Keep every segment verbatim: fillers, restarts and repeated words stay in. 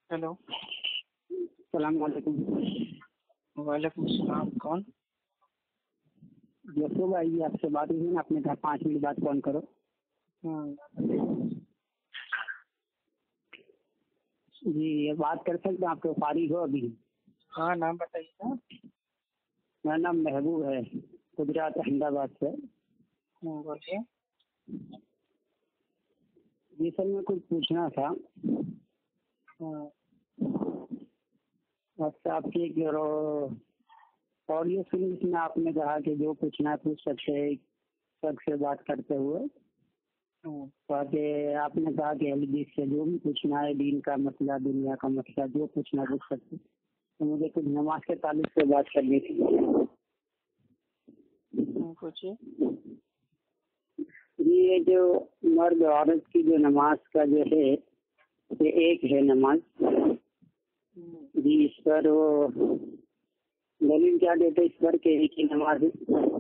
Hello. السلام علیکم۔ وعلیکم السلام، کون؟ یسو بھائی آپ سے بات ہوئی نا، آپ نے کہا پانچ منٹ بعد فون کرو۔ ہوں، جی یہ بات کر سکتے ہیں؟ آپ کو فارغ ہو ابھی؟ ہاں نام بتائیے نا۔ میرا نام محبوب ہے، گجرات احمد آباد سے۔ ہوں، بولیے۔ جی سر میں کچھ پوچھنا تھا ہوں، آپ سے۔ آپ کی ایک آڈیو سنی جس میں آپ نے کہا کہ جو پوچھنا ہے پوچھ سکتے ہیں سب سے بات کرتے ہوئے، ہوں، تاکہ آپ نے کہا کہ اہل حدیث سے جو بھی پوچھنا ہے، دین کا مسئلہ، دنیا کا مسئلہ، جو پوچھنا ہے پوچھ سکتے۔ تو مجھے کچھ نماز کے تعلق سے بات کرنی تھی۔ ہوں، پوچھیے۔ جی یہ جو مرد اور عورت کی جو نماز کا جو ہے یہ ایک ہے نماز، ہوں، جی اس پر وہ دلیل کیا دیتے اس پر کہ ایک ہی نماز ہے؟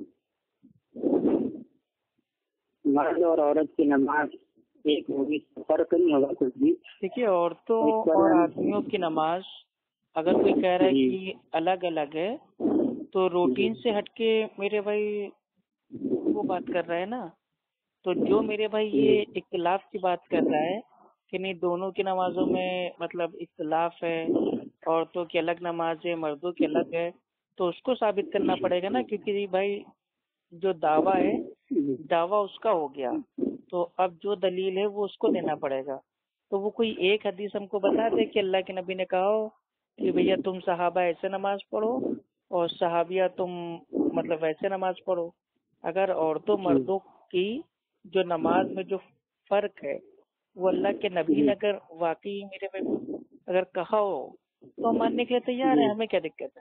مرد اور عورت کی نماز ایک ہوگی، فرق نہیں ہوگا کچھ بھی؟ دیکھیے، عورتوں اور آدمیوں کی نماز اگر کوئی کہہ رہا ہے کہ الگ الگ ہے تو روٹین سے ہٹ کے میرے بھائی وہ بات کر رہا ہے نا۔ تو جو میرے بھائی یہ اختلاف کی بات کر رہا ہے کہ نہیں دونوں کی نمازوں میں مطلب اختلاف ہے، عورتوں کی الگ نماز ہے، مردوں کی الگ ہے، تو اس کو ثابت کرنا پڑے گا نا، کیونکہ بھائی جو دعویٰ ہے دعویٰ اس کا ہو گیا، تو اب جو دلیل ہے وہ اس کو دینا پڑے گا۔ تو وہ کوئی ایک حدیث ہم کو بتا دے کہ اللہ کے نبی نے کہا ہو کہ بھیا تم صحابہ ایسے نماز پڑھو اور صحابیہ تم مطلب ویسے نماز پڑھو۔ اگر عورتوں مردوں کی جو نماز میں جو فرق ہے وہ اللہ کے نبی نے اگر واقعی میرے بھائی اگر کہا ہو تو ہم ماننے کے لیے تیار ہیں، ہمیں کیا دقت ہے؟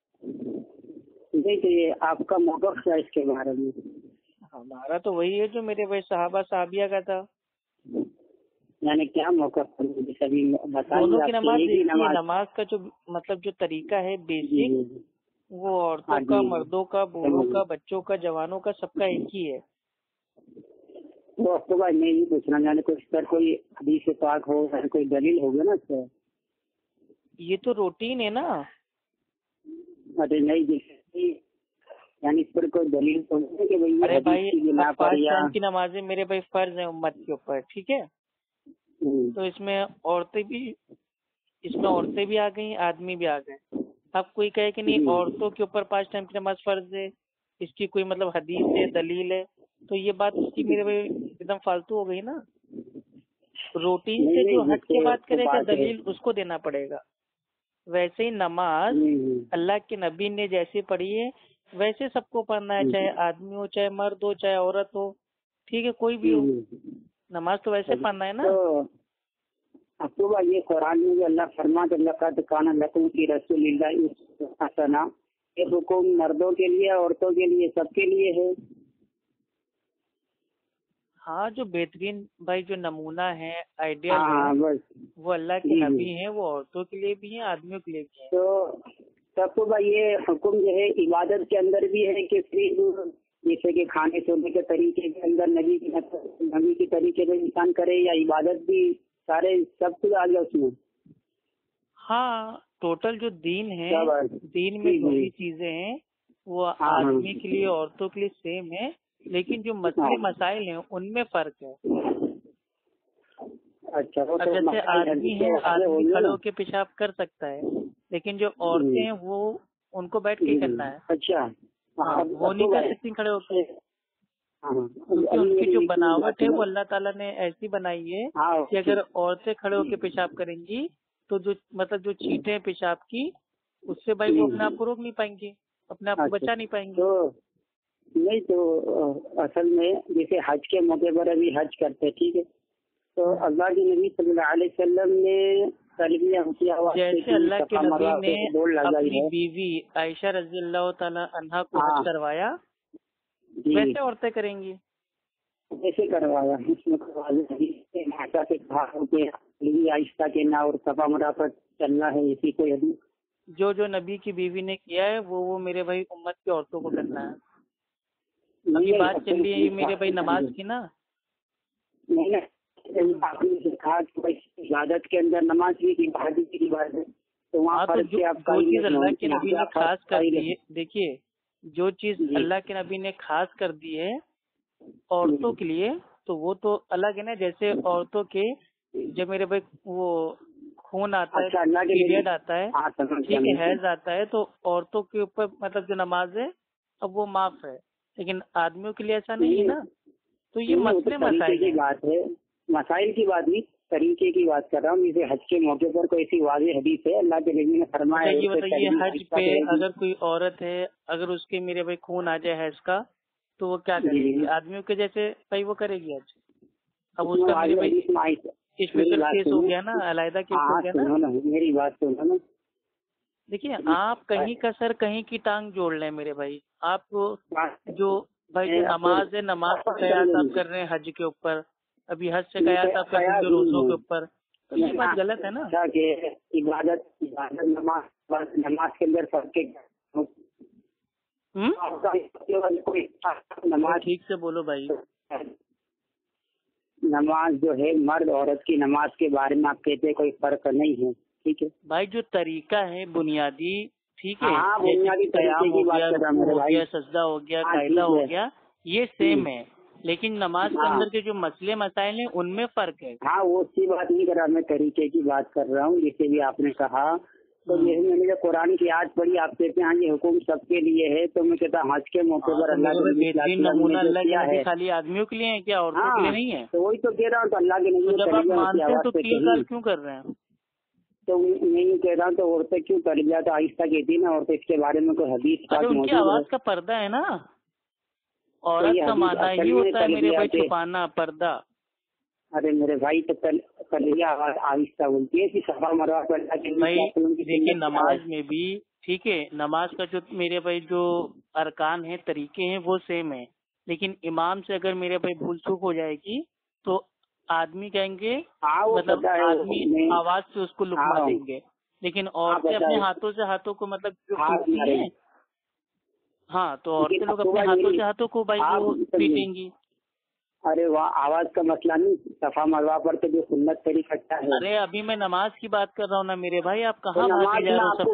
دیکھیے آپ کا موقف کیا اس کے بارے میں؟ ہمارا تو وہی ہے جو میرے بھائی صحابہ صحابیہ کا تھا۔ یعنی کیا موقف دونوں کی نماز دیکھیے، نماز کا جو مطلب جو طریقہ ہے بیسک وہ عورتوں کا، مردوں کا، بوڑھوں کا، بچوں کا، جوانوں کا، سب کا ایک ہی ہے۔ وہ آپ کو بھائی میں یہ پوچھنا یعنی کوئی پر کوئی حدیث پاک ہو، کوئی دلیل ہوگا نا اس پر؟ یہ تو روٹین ہے نا۔ ارے نہیں یعنی اس پر کوئی دلیل تو نہیں کہ بھائی ارے بھائی پانچ ٹائم کی نمازیں میرے بھائی فرض ہیں امت کے اوپر، ٹھیک ہے؟ تو اس میں عورتیں بھی اس میں عورتیں بھی آ گئیں، آدمی بھی آ گئے۔ اب کوئی کہے کہ نہیں عورتوں کے اوپر پانچ ٹائم کی نماز فرض ہے، اس کی کوئی مطلب حدیث ہے، دلیل ہے، تو یہ بات اس کی میرے بھائی ایک دم فالتو ہو گئی نا۔ روٹین سے جو ہٹ کے بات کرے گا دلیل اس کو دینا پڑے گا۔ ویسے ہی نماز اللہ کے نبی نے جیسے پڑھی ہے ویسے سب کو پڑھنا ہے، چاہے آدمی ہو، چاہے مرد ہو، چاہے عورت ہو، ٹھیک ہے، کوئی بھی ہو، نماز تو ویسے پڑھنا ہے نا۔ اکتوبر یہ قرآن میں جو اللہ فرماتا لقد کان لکم فی رسول اللہ اسوۃ حسنہ، یہ حکم مردوں کے لیے، عورتوں کے لیے، سب کے لیے ہے۔ ہاں جو بہترین بھائی جو نمونہ ہے، آئیڈیل ہے، وہ اللہ کے نبی ہیں، وہ عورتوں کے لیے بھی ہیں، آدمیوں کے لیے بھی ہیں۔ تو تب تو بھائی یہ حکم جو ہے عبادت کے اندر بھی ہے کہ پھر جیسے کہ کھانے سونے کے طریقے کے اندر نبی کی نبی کے طریقے سے انسان کرے، یا عبادت بھی سارے سب کچھ آ گیا اس میں؟ ہاں ٹوٹل جو دین ہے، دین میں جو بھی چیزیں ہیں وہ آدمی کے لیے، عورتوں کے لیے سیم ہے، لیکن جو مسئلے مسائل ہیں ان میں فرق ہے۔ اچھا جیسے آدمی ہے، آدمی کھڑے ہو کے پیشاب کر سکتا ہے، لیکن جو عورتیں ہیں وہ ان کو بیٹھ کے کرنا ہے۔ اچھا وہ نہیں کر سکتی کھڑے ہو کے، کیونکہ ان کی جو بناوٹ ہے وہ اللہ تعالیٰ نے ایسی بنائی ہے کہ اگر عورتیں کھڑے ہو کے پیشاب کریں گی تو جو مطلب جو چھینٹیں پیشاب کی اس سے بھائی وہ اپنے آپ کو روک نہیں پائیں گی، اپنے آپ کو بچا نہیں پائیں گی۔ نہیں تو اصل میں جیسے حج کے موقع پر ابھی حج کرتے، ٹھیک ہے، تو اللہ کے نبی صلی اللہ علیہ وسلم نے تلبیہ کیا ہوا، جیسے اللہ کے نبی نے اپنی بیوی عائشہ رضی اللہ تعالی عنہا کو حج کروایا ویسے عورتیں کریں گی، ایسے کروایا۔ اس میں آہستہ کے نہ اور صفا مرا پر چلنا ہے، اسی کوئی حدیث جو جو نبی کی بیوی نے کیا ہے وہ وہ میرے بھائی امت کی عورتوں کو کرنا ہے۔ ابھی بات چل رہی ہے میرے بھائی نماز کی نا، آپ نے کہا کہ عبادت کے اندر نماز بھی عبادت کی بات ہے، تو وہاں پر جو چیز اللہ کے نبی نے خاص کر دی ہے، دیکھیے جو چیز اللہ کے نبی نے خاص کر دی ہے عورتوں کے لیے تو وہ تو الگ ہے نا. جیسے عورتوں کے جب میرے بھائی وہ خون آتا ہے، پیریڈ آتا ہے، ٹھیک ہے، حیض آتا ہے، تو عورتوں کے اوپر مطلب جو نماز ہے اب وہ معاف ہے، لیکن آدمیوں کے لیے ایسا نہیں ہے نا. تو یہ مسئلے مسائل کی بات ہے، مسائل کی بات نہیں، طریقے کی بات کر رہا ہوں. جیسے حج کے موقع پر کوئی ایسی واضح حدیث ہے اللہ کے نبی نے فرمایا ہے. یہ بتائیے حج پہ اگر کوئی عورت ہے، اگر اس کے میرے بھائی خون آ جائے حیض کا تو وہ کیا کرے گی؟ آدمیوں کے جیسے بھائی وہ کرے گی حج. اب اس کا میرے بھائی اسپیشل کیس ہو گیا نا، علیحدہ کیس ہو گیا نا. میری بات سنو نا، دیکھیے آپ کہیں کا سر کہیں کی ٹانگ جوڑ لیں میرے بھائی. آپ کو جو بھائی جو نماز ہے، نماز کا قیاس آپ کر رہے ہیں حج کے اوپر، ابھی حج سے قیاس آپ کر رہے ہیں روزوں کے اوپر، تو یہ بات غلط ہے نا. عبادت عبادت نماز نماز کے اندر فرق نماز ٹھیک سے بولو بھائی. نماز جو ہے مرد عورت کی نماز کے بارے میں آپ کہتے ہیں کوئی فرق نہیں ہے، ٹھیک ہے بھائی. جو طریقہ ہے بنیادی، ٹھیک ہے، بنیادی قیام ہو گیا، سجدہ ہو گیا، قاعدہ ہو گیا، یہ سیم ہے، لیکن نماز کے اندر کے جو مسئلے مسائل ہیں ان میں فرق ہے. ہاں وہ اسی بات نہیں کر رہا، میں طریقے کی بات کر رہا ہوں. جیسے بھی آپ نے کہا تو یہ میں نے جو قرآن کی آیت پڑھی، آپ کہتے ہیں یہ حکم سب کے لیے ہے، تو میں کہتا ہوں حج کے موقع پر اللہ بہترین نمونہ اللہ کے نبی خالی آدمیوں کے لیے ہے کیا، عورتوں کے لیے نہیں ہے؟ تو وہی تو کہہ رہا ہوں، تو اللہ کے نبی جب آپ مانتے ہیں تو تین سال کیوں کر رہے ہیں؟ تو میں یہ کہہ رہا ہوں تو عورتیں کیوں کر لیا، تو آہستہ کہتی نا عورتیں، اس کے بارے میں کوئی حدیث ان کی آواز کا پردہ ہے نا. عورت کا معنی ہی ہوتا ہے میرے بھائی چھپانا، پردہ. ارے میرے بھائی تو کلیہ آواز آہستہ بولتی ہے کہ صفا مروہ پر دیکھیے نماز میں بھی ٹھیک ہے، نماز کا جو میرے بھائی جو ارکان ہیں، طریقے ہیں، وہ سیم ہے، لیکن امام سے اگر میرے بھائی بھول چوک ہو جائے گی تو آدمی کہیں گے مطلب آدمی آواز سے اس کو لکما دیں گے، لیکن عورتیں اپنے ہاتھوں سے ہاتھوں کو مطلب جو پیٹتی ہیں، ہاں تو عورتیں لوگ اپنے ہاتھوں سے ہاتھوں کو بھائی وہ پیٹیں گی. ارے وہ آواز کا مسئلہ نہیں، صفا مروہ پر تو جو سنت طریقہ کیا ہے. ارے ابھی میں نماز کی بات کر رہا ہوں نا میرے بھائی، آپ کہاں بھاگے جا رہے ہو؟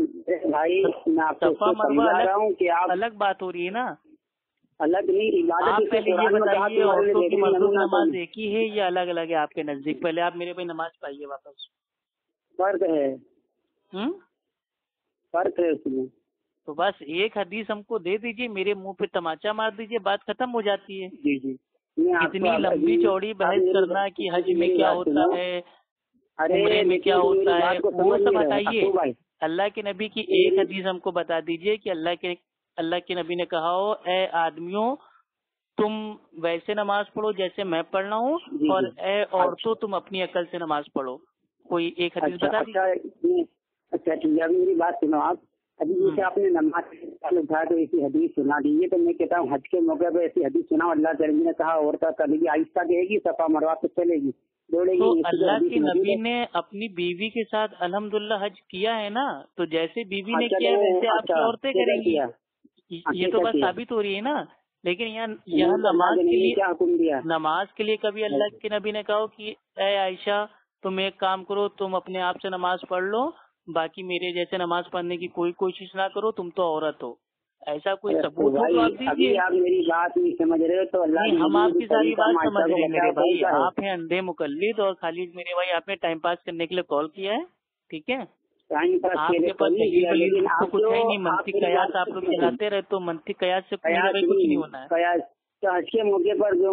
صفا مروہ الگ بات ہو رہی ہے نا. الگ نہیں، آپ پہلے یہ بتائیے عورتوں کی مردوں کی نماز ایک ہی ہے یا الگ الگ ہے آپ کے نزدیک؟ پہلے آپ میرے بھائی نماز پڑھیے واپس. فرق ہے، ہوں فرق ہے اس میں. تو بس ایک حدیث ہم کو دے دیجئے، میرے منہ پہ تماچا مار دیجئے، بات ختم ہو جاتی ہے. جی جی، اتنی لمبی چوڑی بحث کرنا کہ حج میں کیا ہوتا ہے، عمرے میں کیا ہوتا ہے، وہ سب ہٹائیے. اللہ کے نبی کی ایک حدیث ہم کو بتا دیجئے کہ اللہ کے اللہ کے نبی نے کہا ہو اے آدمیوں تم ویسے نماز پڑھو جیسے میں پڑھ رہا ہوں، اور اے عورتوں تم اپنی عقل سے نماز پڑھو. کوئی ایک حدیث بتا دیجیے. اچھا ٹھیک ہے، میری بات سنو آپ. ابھی جیسے آپ نے نماز اٹھایا تو ایسی حدیث سنا دیجیے، تو میں کہتا ہوں حج کے موقع پہ ایسی حدیث سنا، اللہ کے نبی نے کہا عورتیں کرے گی آہستہ کہے گی، صفا مروہ پہ چلے گی، دوڑے گی. تو اللہ کے نبی نے اپنی بیوی کے ساتھ الحمدللہ حج کیا ہے نا، تو جیسے بیوی نے کیا ویسے آپ کی عورتیں کریں گی. یہ تو بس ثابت ہو رہی ہے نا. لیکن یہاں یہاں نماز کے لیے کیا حکم دیا؟ نماز کے لیے کبھی اللہ کے نبی نے کہا کہ اے عائشہ تم ایک کام کرو، تم اپنے آپ سے نماز پڑھ لو، باقی میرے جیسے نماز پڑھنے کی کوئی کوشش نہ کرو، تم تو عورت ہو. ایسا کوئی ثبوت ہو تو آپ دیجیے. آپ میری بات نہیں سمجھ رہے ہو تو اللہ ہم آپ کی ساری بات سمجھ رہے ہیں میرے بھائی. آپ ہیں اندھے مقلد، اور خالی میرے بھائی آپ نے ٹائم پاس کرنے کے لیے کال کیا ہے، ٹھیک ہے. آپ کے پاس کچھ ہے نہیں، منطق قیاس آپ لوگ چلاتے رہے تو منطق قیاس سے کچھ نہیں ہونا ہے. حج کے موقع پر جو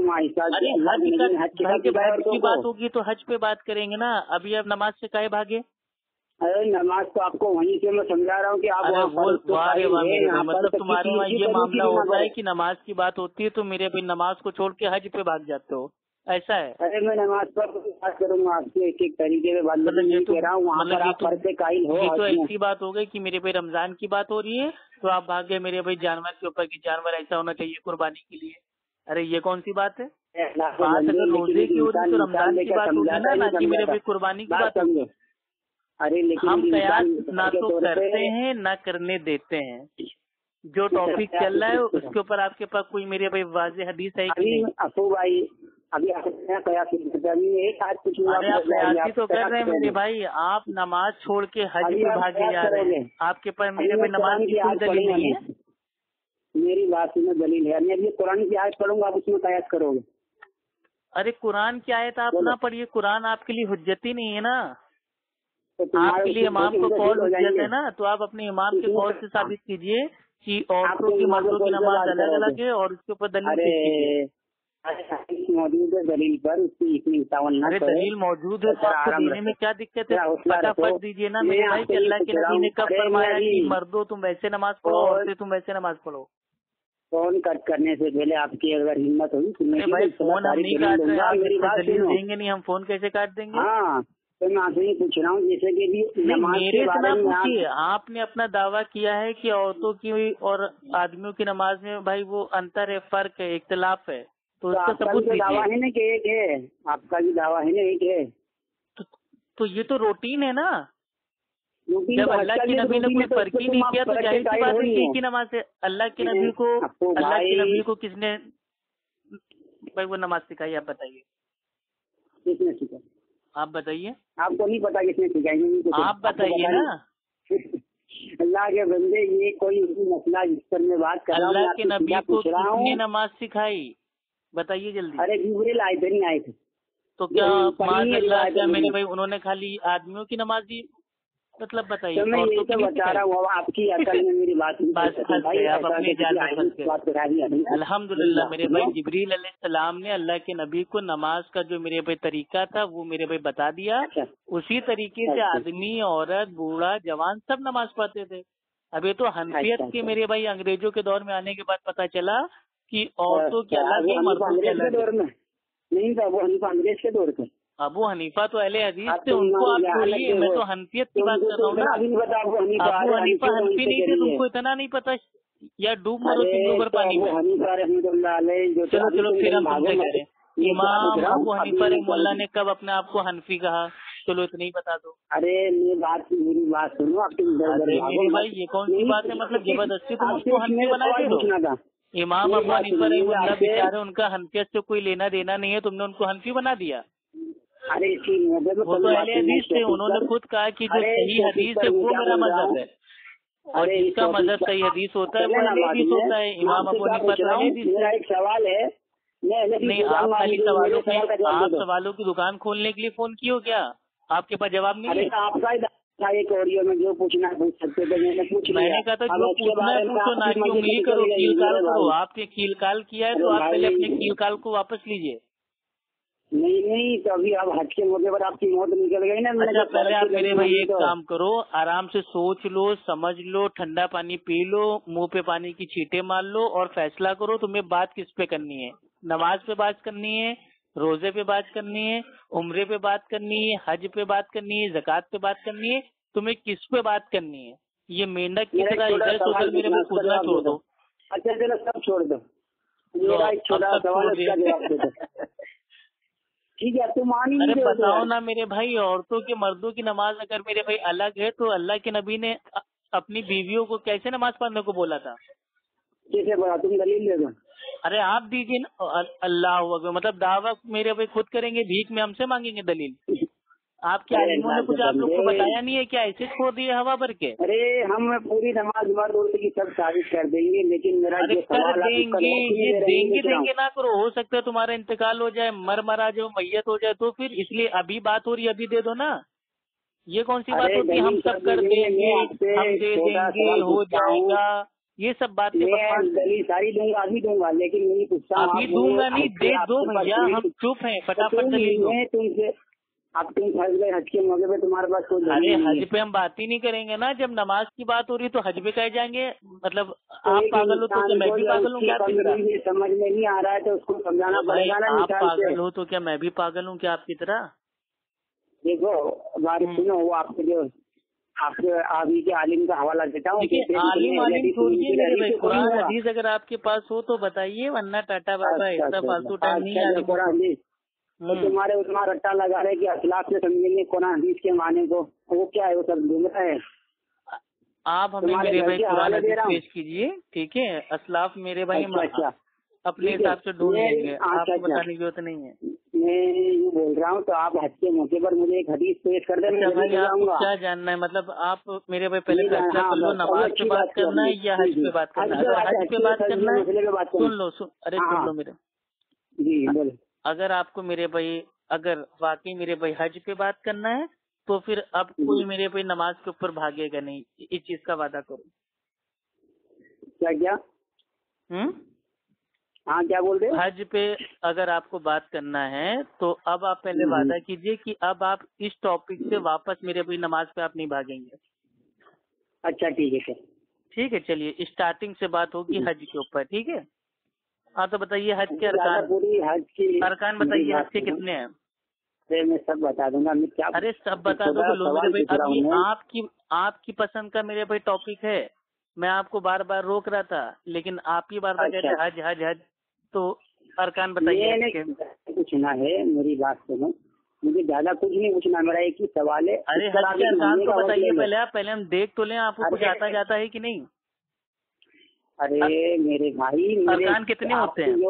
حج کی بات ہوگی تو حج پہ بات کریں گے نا. ابھی آپ نماز سے کاہے بھاگے؟ ارے نماز تو آپ کو وہیں سے میں سمجھا رہا ہوں کہ آپ مطلب تمہارے وہاں یہ معاملہ ہوتا ہے کہ نماز کی بات ہوتی ہے تو میرے بھائی نماز کو چھوڑ کے حج پہ بھاگ جاتے ہو، ایسا ہے؟ ارے میں نماز پر بات کروں گا آپ سے ایک ایک طریقے سے بات کہہ رہا ہوں، وہاں پر آپ فرض قائل ہو. یہ تو ایسی بات ہو گئی کہ میرے بھائی رمضان کی بات ہو رہی ہے تو آپ بھاگ گئے میرے بھائی جانور کے اوپر کہ جانور ایسا ہونا چاہیے قربانی کے لیے. ارے یہ کون سی بات ہے؟ بات اگر روزے کی ہو رہی تو رمضان کی بات ہوگی نا، نہ کہ میرے بھائی قربانی کی بات ہوگی. ارے لیکن ہم قیاس نہ تو کرتے ہیں نہ کرنے دیتے ہیں. جو ٹاپک چل رہا ہے اس کے اوپر آپ کے پاس کوئی میرے بھائی واضح حدیث ہے کہ نہیں؟ افو بھائی ابھی آپ قیاسی کچھ قیاسی تو کر رہے ہیں میرے بھائی، آپ نماز چھوڑ کے حج پہ بھاگے جا رہے ہیں، آپ کے پاس میرے بھائی نماز کی کوئی دلیل نہیں ہے. میری بات میں دلیل ہے، میں قرآن کی آیت پڑھوں گا، آپ اس میں قیاس کرو گے. ارے قرآن کی آیت آپ نہ پڑھیے، قرآن آپ کے لیے حجت ہی نہیں ہے نا. آپ کے لیے امام کو قول حجت ہے نا، تو آپ اپنے امام کے قول سے ثابت کیجیے کہ عورتوں کی مردوں کی نماز الگ الگ ہے اور اس کے اوپر دلیل پیش کیجیے. موجود ہے دلیل پر، اس کی اتنی اتاون نہ ارے کرے. دلیل موجود ہے تو آپ کو دینے میں کیا دقت ہے؟ فٹافٹ دیجیے نا میرے بھائی کہ اللہ کے نبی نے کب فرمایا کہ مردوں تم ویسے نماز پڑھو، عورتیں تم ویسے نماز پڑھو. فون کٹ کرنے سے پہلے آپ کی اگر ہمت ہوئی بھائی فون ہم نہیں کاٹ رہے، آپ میری بات دلیل دیں گے نہیں، ہم فون کیسے کاٹ دیں گے؟ ہاں تو میں آپ سے یہ پوچھ رہا ہوں جیسے کہ میرے سے نہ پوچھیے، آپ نے اپنا دعویٰ کیا ہے کہ عورتوں کی اور آدمیوں کی نماز میں بھائی وہ انتر ہے، فرق ہے، اختلاف ہے، تو اس کا ثبوت دیجیے. دعویٰ ہے نا کہ ایک ہے، آپ کا بھی دعویٰ ہے نا ایک ہے، تو یہ تو روٹین ہے نا. جب اللہ کے نبی نے کوئی فرق ہی نہیں کیا تو ظاہر سی بات ہے کہ ایک ہی نماز ہے. اللہ کے نبی کو اللہ کے نبی کو کس نے بھائی وہ نماز سکھائی؟ آپ بتائیے. کس نے سکھائی؟ آپ بتائیے. آپ کو نہیں پتا کس نے سکھائی؟ آپ بتائیے نا. اللہ کے بندے یہ کوئی مسئلہ جس پر میں بات کر رہا ہوں، اللہ کے نبی کو کس نے نماز سکھائی بتائیے جلدی. ارے جبریل آئے تھے نہیں آئے تھے تو کیا معاذ اللہ کیا میرے بھائی انہوں نے خالی آدمیوں کی نماز دی؟ مطلب بتائیے. میں یہ تو بتا رہا ہوں، آپ کی عقل میں میری بات آپ اپنی جان میں پھنس گئے. الحمد للہ میرے بھائی جبریل علیہ السلام نے اللہ کے نبی کو نماز کا جو میرے بھائی طریقہ تھا وہ میرے بھائی بتا دیا. اسی طریقے سے آدمی، عورت، بوڑھا، جوان سب نماز پڑھتے تھے. اب یہ تو حنفیت کے میرے بھائی انگریزوں کے دور میں آنے کے بعد پتا چلا کہ عورتوں کے الگ ہے، مردوں کے الگ ہے. نہیں تھا وہ حنیفہ انگریز کے دور پہ. ابو حنیفہ تو اہل حدیث تھے، ان کو آپ چھوڑیے، میں تو حنفیت کی بات کر رہا ہوں نا. ابو حنیفہ حنفی نہیں تھے، تم کو اتنا نہیں پتا یا ڈوب مرو تم اوپر پانی میں. چلو چلو پھر ہم تم سے کہہ رہے ہیں امام ابو حنیفہ رحمہ اللہ نے کب اپنے آپ کو حنفی کہا؟ چلو اتنا ہی بتا دو. ارے میری بات میری بات سنو. آپ میری بھائی یہ کون سی بات ہے؟ مطلب زبردستی تم اس کو حنفی بنا دے دو. امام ابو حنیفہ رحمہ اللہ بیچارے، ان کا حنفیت سے کوئی لینا دینا نہیں ہے، تم نے ان کو حنفی بنا دیا. ارے وہ تو اہل حدیث تھے، انہوں نے خود کہا کہ جو صحیح حدیث ہے وہ میرا مذہب ہے، اور جس کا مذہب صحیح حدیث ہوتا ہے وہ اہل حدیث ہوتا ہے. امام ابو حنیفہ تو اہل حدیث ہے. ایک سوال ہے. نہیں آپ خالی سوالوں کی آپ سوالوں کی دکان کھولنے کے لیے فون کی ہو کیا؟ آپ کے پاس جواب نہیں ہے؟ آپ کا ایک آڈیو میں جو پوچھنا پوچھ سکتے تھے، میں نے پوچھ لیا. میں نے کہا تھا جو پوچھنا ہے پوچھو، نہ کہ انگلی کرو، کیل کال کرو. آپ نے کیل کال کیا ہے تو آپ پہلے اپنے کیل کال کو واپس لیجیے. نہیں نہیں تو ابھی آپ حج کے موقع پر آپ کی موت نکل گئی نا. اچھا پہلے آپ میرے بھائی ایک کام کرو، آرام سے سوچ لو، سمجھ لو، ٹھنڈا پانی پی لو، منہ پہ پانی کی چھینٹیں مار لو اور فیصلہ کرو تمہیں بات کس پہ کرنی ہے. نماز پہ بات کرنی ہے، روزے پہ بات کرنی ہے، عمرے پہ بات کرنی ہے، حج پہ بات کرنی ہے، زکوٰۃ پہ بات کرنی ہے، تمہیں کس پہ بات کرنی ہے؟ یہ مینڈک کی طرح ادھر سے ادھر میرے کو کودنا چھوڑ دو. اچھا چلو سب چھوڑ دو. میرا ایک چھوٹا سوال ہے، اس کا جواب دے دو. ٹھیک ہے تم مان ہی نہیں. ارے بتاؤ نا میرے بھائی، عورتوں کی مردوں کی نماز اگر میرے بھائی الگ ہے تو اللہ کے نبی نے اپنی بیویوں کو کیسے نماز پڑھنے کو بولا تھا؟ کیسے بولا؟ تم دلیل دے دو. ارے آپ دیجیے نا. اللہ اکبر، مطلب دعویٰ میرے بھائی خود کریں گے، بھیک میں ہم سے مانگیں گے دلیل؟ آپ کے عالموں نے کچھ آپ لوگ کو بتایا نہیں ہے کیا؟ ایسے چھوڑ دیے ہوا بھر کے؟ ارے ہم پوری نماز مرد عورت کی سب ثابت کر دیں گے، لیکن میرا کر دیں گے. یہ دیں گے دیں گے نہ کرو، ہو سکتا ہے تمہارا انتقال ہو جائے، مر مرا جاؤ، میت ہو جائے، تو پھر اس لیے ابھی بات ہو رہی ہے ابھی دے دو نا. یہ کون سی بات ہوتی ہے ہم سب کر دیں گے، ہم دے دیں گے، ہو جائے گا، یہ سب باتیں ساری دوں گا، ابھی دوں گا، لیکن نہیں پوچھتا ابھی دوں گا نہیں، دے دو بھیا، ہم چپ ہیں، فٹافٹ دلیل دو. تم سے اب تم پھنس گئے حج کے موقع پہ، تمہارے پاس کوئی ارے حج پہ ہم بات ہی نہیں کریں گے نا، جب نماز کی بات ہو رہی تو حج پہ کہے جائیں گے؟ مطلب آپ پاگل ہو تو کیا میں بھی پاگل ہوں کیا آپ کی طرح؟ سمجھ میں نہیں آ رہا ہے تو اس کو سمجھانا پڑے گا نا. آپ پاگل ہو تو کیا میں بھی پاگل ہوں کیا آپ کی طرح؟ دیکھو بارش سنو، وہ آپ کے جو آپ کے ابھی کے عالم کا حوالہ دیتا ہوں. عالم عالم چھوڑیے، قرآن حدیث اگر آپ کے پاس ہو تو بتائیے، ورنہ ٹاٹا بابا ایسا فالتو ٹائم نہیں ہے. تو تمہارے اتنا رٹا لگا رہے کہ اسلاف سے سمجھیں گے قرآن حدیث کے معنی کو، وہ کیا ہے؟ وہ سب گمراہ ہے. آپ ہمیں میرے بھائی قرآن حدیث پیش کیجیے، ٹھیک ہے؟ اسلاف میرے بھائی اپنے حساب سے ڈھونڈ لیں گے, آپ کو بتانے کی ضرورت نہیں ہے. میں یہ بول رہا ہوں تو آپ حج کے موقع پر مجھے ایک حدیث پیش کر دیں. کیا جاننا ہے, مطلب آپ میرے بھائی پہلے فیصلہ کر لو, نماز پہ بات کرنا ہے یا حج پہ بات کرنا ہے. اگر حج پہ بات کرنا ہے سن لو, ارے سن لو میرے جی بولے. اگر آپ کو میرے بھائی اگر واقعی میرے بھائی حج پہ بات کرنا ہے تو پھر اب کوئی میرے بھائی نماز کے اوپر بھاگے گا نہیں, اس چیز کا وعدہ کرو. کیا کیا ہوں ہاں کیا بول رہے؟ حج پہ اگر آپ کو بات کرنا ہے تو اب آپ پہلے وعدہ کیجئے کہ اب آپ اس ٹاپک سے واپس میرے بھائی نماز پہ آپ نہیں بھاگیں گے. اچھا ٹھیک ہے سر. ٹھیک ہے, چلیے اسٹارٹنگ سے بات ہوگی حج کے اوپر. ٹھیک ہے, ہاں تو بتائیے حج کے ارکان, پوری حج کی ارکان بتائیے حج کے کتنے ہیں؟ میں سب بتا دوں گا. میں کیا ارے سب بتا دو گے میرے بھائی. اب یہ آپ کی آپ کی پسند کا میرے بھائی ٹاپک ہے, میں آپ کو بار بار روک رہا تھا لیکن آپ ہی بار بار کہتے حج حج حج. تو ارکان بتائیے. پوچھنا ہے, میری بات سنو, مجھے زیادہ کچھ نہیں پوچھنا, میرا ایک ہی سوال ہے. ارے حج کے ارکان تو بتائیے پہلے, آپ پہلے ہم دیکھ تو لیں آپ کو کچھ آتا جاتا ہے کہ نہیں. ارے میرے بھائی ارکان کتنے ہوتے ہیں؟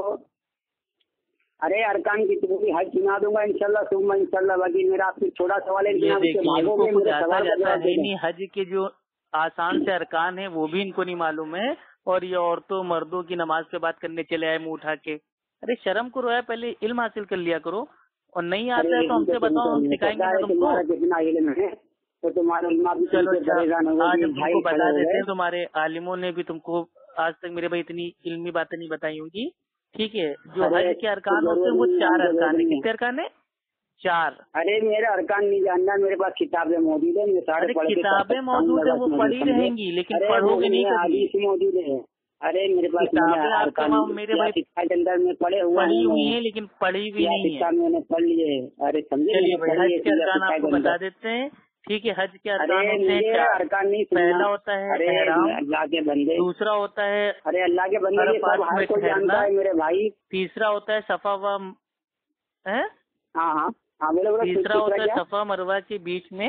ارے ارکان کی پوری حج سنا دوں گا انشاءاللہ ثم انشاءاللہ. باقی میرا آپ سے چھوٹا سوال ہے, کچھ آتا جاتا ہے نہیں. حج کے جو آسان سے ارکان ہیں وہ بھی ان کو نہیں معلوم ہے, اور یہ عورتوں مردوں کی نماز سے بات کرنے چلے آئے منہ اٹھا کے. ارے شرم کرو ہے, پہلے علم حاصل کر لیا کرو, اور نہیں آتا ہے تو ہم سے بتاؤ, ہم سکھائیں گے تم کو. کتنا علم ہے تو تمہارے چلو آج ہم تم کو بتا دیتے ہیں, تمہارے عالموں نے بھی تم کو آج تک میرے بھائی اتنی علمی باتیں نہیں بتائی ہوں گی. ٹھیک ہے, جو حج کے ارکان ہوتے ہیں وہ چار ارکان ہیں. کتنے ارکان ہیں؟ چار. ارے میرا ارکان نہیں جاننا, میرے پاس کتابیں موجود ہیں, کتابیں موجود ہیں وہ پڑھی رہیں گی لیکن پڑھو گے نہیں کبھی. موجود ہے. ارے میرے پاس میرے بھائی کے اندر میں پڑھے پڑھی ہوئی ہیں لیکن پڑھی ہوئی نہیں ہے. میں نے پڑھ لیے. ارے چلیے بھائی حج کے ارکان آپ کو بتا دیتے ہیں. ٹھیک ہے, حج کے ارکان ہوتے ہیں چار. پہلا ہوتا ہے احرام, اللہ کے بندے. دوسرا ہوتا ہے ارے اللہ کے بندے عرفات میں ٹھہرنا میرے بھائی. تیسرا ہوتا ہے صفا و ہاں ہاں تیسرا ہوتا ہے صفا مروہ کے بیچ میں.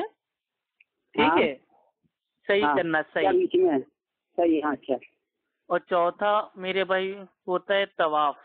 ٹھیک ہے, صحیح کرنا صحیح بیچ میں صحیح. ہاں اچھا. اور چوتھا میرے بھائی ہوتا ہے طواف.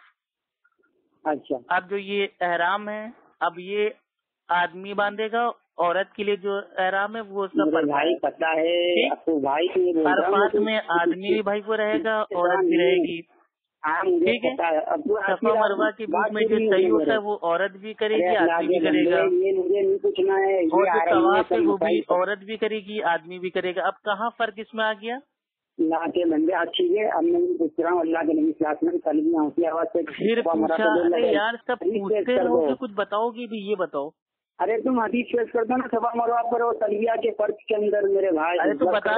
اچھا. اب جو یہ احرام ہے, اب یہ آدمی باندھے گا, عورت کے لیے جو احرام ہے وہ سب بھائی پتہ ہے بھائی. عرفات میں آدمی بھی بھائی کو رہے گا, عورت بھی رہے گی. ٹھیک ہے, صفا مروہ کے بیچ میں جو صحیح ہوتا ہے وہ عورت بھی کرے گی آدمی بھی کرے گا, مجھے نہیں پوچھنا ہے. اور جو طواف ہے وہ بھی عورت بھی کرے گی آدمی بھی کرے گا. اب کہاں فرق اس میں آ گیا؟ اللہ کے بندے اچھی ہے. اب میں پوچھ رہا ہوں اللہ کے نبی صلی اللہ علیہ وسلم کی آواز سے پھر پوچھا. ارے یار سب پوچھتے رہو گے, کچھ بتاؤ گے بھی, یہ بتاؤ. ارے تم حدیث پیش کر دو نا صفا مروہ پر اور تلبیہ کے فرق کے اندر میرے بھائی. ارے تو بتا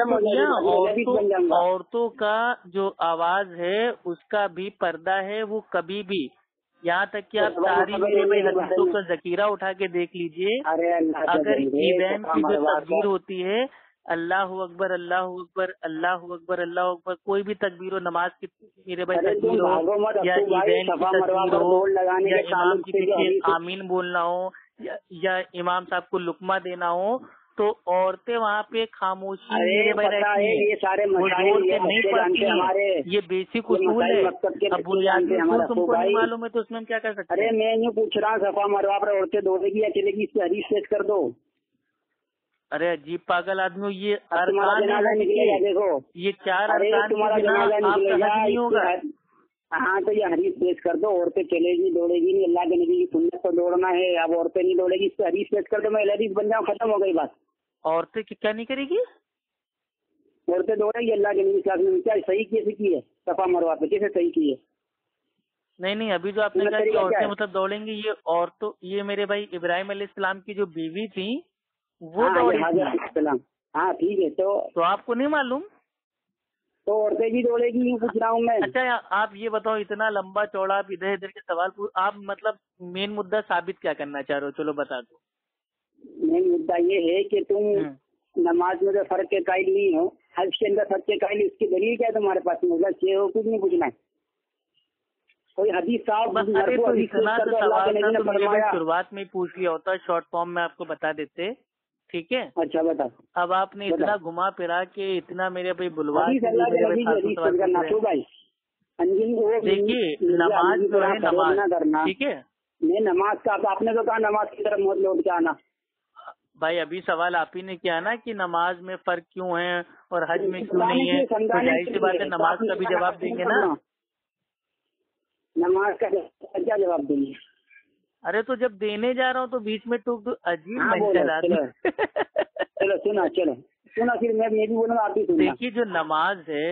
دیا, عورتوں کا جو آواز ہے اس کا بھی پردہ ہے, وہ کبھی بھی, یہاں تک کہ آپ ساری میرے بھائی حدیثوں کا ذخیرہ اٹھا کے دیکھ لیجئے. اگر عیدین کی جو تکبیر ہوتی ہے, اللہ اکبر اللہ اکبر اللہ اکبر اللہ اکبر, کوئی بھی تکبیر ہو, نماز کی میرے بھائی تکبیر ہو یا عیدین کی تکبیر ہو یا امام کے پیچھے آمین بولنا ہو یا امام صاحب کو لقمہ دینا ہو, تو عورتیں وہاں پہ خاموشی میرے بھائی رہتی ہیں, وہ زور سے نہیں پڑتی ہیں. یہ بیسک اصول ہے. اب بنیادی اصول تم کو نہیں معلوم ہے تو اس میں ہم کیا کر سکتے ہیں؟ ارے میں نہیں پوچھ رہا صفا مروہ پر عورتیں دوڑے گی یا چلے گی, اس کی حدیث پیش کر دو. ارے عجیب پاگل آدمی, یہ ارکان دیکھو, یہ چار ارکان نہیں ہوگا. ہاں تو یہ حدیث پیش کر دو. عورتیں چلے گی دوڑے گی نہیں, اللہ کے نبی کی سنت کو دوڑنا ہے. اب عورتیں نہیں دوڑے گی, اس سے حدیث پیش کر دو, میں حدیث بن جاؤں, ختم ہو گئی بات. عورتیں کیا نہیں کرے گی؟ عورتیں دوڑے گی, اللہ کے نبی صلی اللہ علیہ وسلم کیا صحیح کیسے کی ہے صفا مروہ پہ, کیسے صحیح کی ہے؟ نہیں نہیں, ابھی جو آپ نے کہا کہ عورتیں مطلب دوڑیں گی, یہ عورتوں یہ میرے بھائی ابراہیم علیہ السلام کی جو بیوی تھی وہ دوڑی تھی. ہاں ٹھیک ہے, تو آپ کو نہیں معلوم تو عورتیں بھی دوڑے گی, یوں پوچھ رہا ہوں میں. اچھا آپ یہ بتاؤ, اتنا لمبا چوڑا آپ ادھر ادھر کے سوال پوچھ, آپ مطلب مین مدعا ثابت کیا کرنا چاہ رہے ہو؟ چلو بتا دو. مین مدعا یہ ہے کہ تم نماز میں فرق کے قائل نہیں ہو, حج کے اندر فرق کے قائل, اس کی دلیل کیا ہے تمہارے پاس؟ مطلب یہ ہو, کچھ نہیں پوچھنا ہے. کوئی حدیث صاحب شروعات میں پوچھ لیا ہوتا, شارٹ فارم میں آپ کو بتا دیتے. ٹھیک ہے, اچھا بتا. اب آپ نے اتنا گھما پھرا کے اتنا میرے بھائی بلوا بھائی देखिए नमाज जो है नमाज करना, ठीक है, नहीं नमाज का आपने तो कहा नमाज की तरफ मुंह लौट के आना। भाई अभी सवाल आप ही ने किया ना कि नमाज में फर्क क्यों है और हज में क्यों नहीं है, तो जाहिर सी बात है नमाज का भी जवाब देंगे ना। नमाज का क्या जवाब देंगे? अरे तो जब देने जा रहा हूँ तो बीच में टूक दो, अजीब हाँ, मेंटल चलो चलो सुना चलो सुना फिर मैं मैं भी बोलूँगा आप ही सुनना। देखिए जो नमाज है,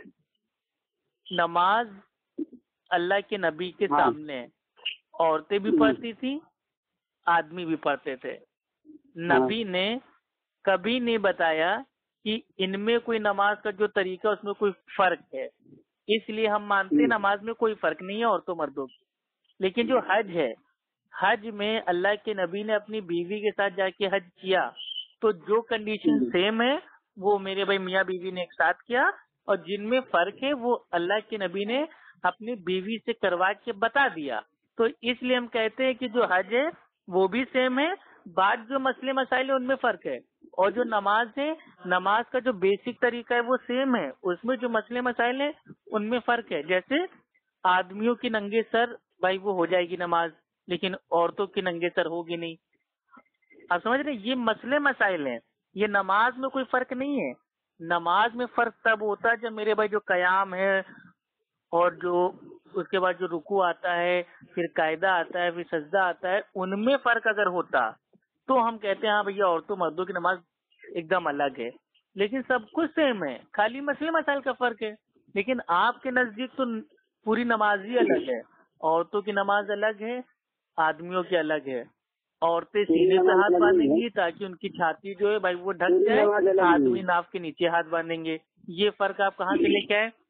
नमाज अल्लाह के नबी के हाँ। सामने औरतें भी पढ़ती थी, आदमी भी पढ़ते थे। नबी ने कभी नहीं बताया कि इनमें कोई नमाज का जो तरीका है उसमें कोई फर्क है, इसलिए हम मानते हैं नमाज में कोई फर्क नहीं है औरतों मर्दों की। लेकिन जो हज है, हज में अल्लाह के नबी ने अपनी बीवी के साथ जाके हज किया, तो जो कंडीशन सेम है वो मेरे भाई मियाँ बीवी ने एक साथ किया, और जिनमें फर्क है वो अल्लाह के नबी ने अपनी बीवी से करवा के बता दिया। तो इसलिए हम कहते हैं कि जो हज है वो भी सेम है, बाद जो मसले मसाइल है उनमें फर्क है, और जो नमाज है, नमाज का जो बेसिक तरीका है वो सेम है, उसमें जो मसले मसाइल है उनमें फर्क है। जैसे आदमियों की नंगे सर भाई वो हो जाएगी नमाज, लेकिन औरतों की नंगे सर होगी नहीं। आप समझ रहे, ये मसले मसाइल हैं, ये नमाज में कोई फर्क नहीं है। नमाज में फर्क तब होता है जब मेरे भाई जो कयाम है और जो उसके बाद जो रुकू आता है, फिर कायदा आता है, फिर सजदा आता है, उनमें फर्क अगर होता तो हम कहते हैं हाँ भैया औरतों मर्दों की नमाज एकदम अलग है। लेकिन सब कुछ सेम है, खाली मसले मसाइल का फर्क है। लेकिन आपके नजदीक तो पूरी नमाज ही अलग है, औरतों की नमाज अलग है, आदमियों की अलग है। औरतें सीने पे हाथ बांधेंगी ताकि उनकी छाती जो है भाई वो ढक जाए, आदमी नाव के नीचे हाथ बांधेंगे। ये फर्क आप कहाँ से लेके आए?